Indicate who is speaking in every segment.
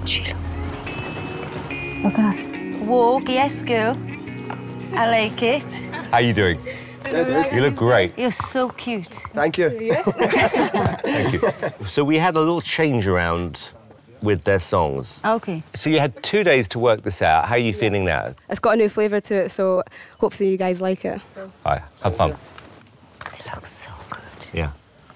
Speaker 1: She looks amazing.
Speaker 2: Look at her.
Speaker 1: Woke, yes, girl. I like it.
Speaker 3: How you doing? You look great.
Speaker 1: You're so cute.
Speaker 4: Thank you.
Speaker 3: Thank you. So we had a little change around with their songs.
Speaker 1: Okay.
Speaker 3: So you had 2 days to work this out. How are you feeling now?
Speaker 5: It's got a new flavour to it, so hopefully you guys like it.
Speaker 3: All right, have fun.
Speaker 1: It looks so good.
Speaker 3: Yeah.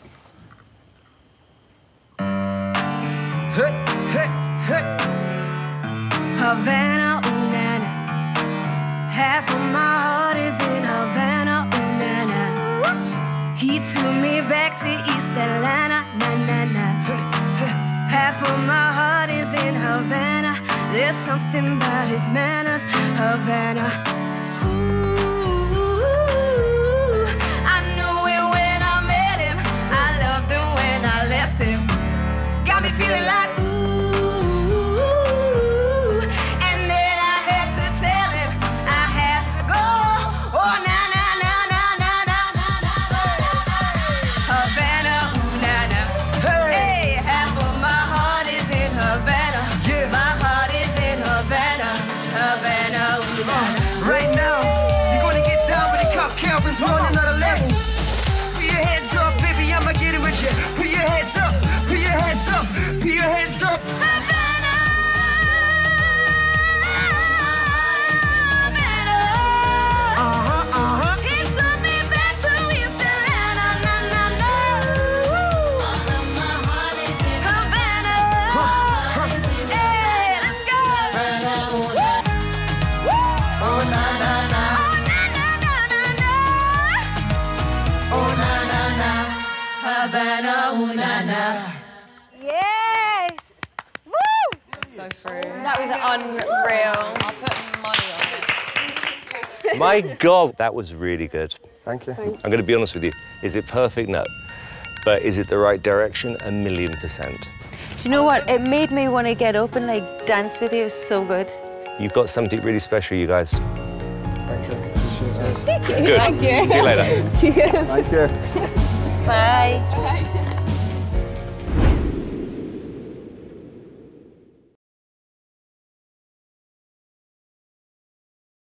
Speaker 6: Havana, ooh, na, na. Half of my heart is in Havana, ooh, na, na. He took me back to East Atlanta, na, na, na. Half of my heart is in Havana. There's something about his manners, Havana. Ooh, I knew it when I met him. I loved him when I left him. Got me feeling like ooh. Cutkelvins, we're on another level. Put your heads up, baby, I'ma get it with you. Put your heads up, put your heads up, put your heads up. Havana, Havana. He took me back to East Atlanta, na, na, na. All of my heart is in Havana. Hey, let's go. Havana, oh, na, na, na. Havana, ooh, na, na.
Speaker 1: Yes! Woo!
Speaker 7: So free.
Speaker 5: That was unreal.
Speaker 7: I'll put money on it.
Speaker 3: My God, that was really good.
Speaker 4: Thank you.
Speaker 3: I'm going to be honest with you. Is it perfect? No. But is it the right direction? 1,000,000%.
Speaker 1: Do you know what? It made me want to get up and, like, dance with you. It was so good.
Speaker 3: You've got something really special, you guys.
Speaker 4: Thank you.
Speaker 3: Good.
Speaker 5: Thank you.
Speaker 3: See you later.
Speaker 5: Cheers.
Speaker 4: Thank you.
Speaker 1: Bye.